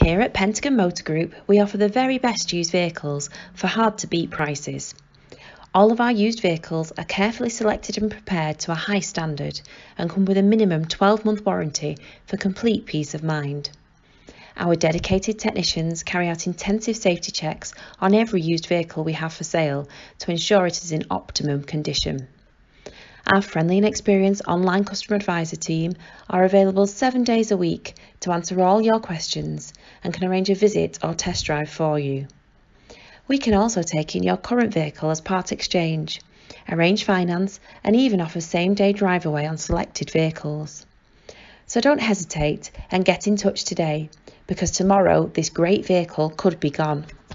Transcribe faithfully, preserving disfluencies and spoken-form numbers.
Here at Pentagon Motor Group, we offer the very best used vehicles for hard-to-beat prices. All of our used vehicles are carefully selected and prepared to a high standard and come with a minimum twelve month warranty for complete peace of mind. Our dedicated technicians carry out intensive safety checks on every used vehicle we have for sale to ensure it is in optimum condition. Our friendly and experienced online customer advisor team are available seven days a week to answer all your questions and can arrange a visit or test drive for you. We can also take in your current vehicle as part exchange, arrange finance and even offer same-day drive away on selected vehicles. So don't hesitate and get in touch today, because tomorrow this great vehicle could be gone.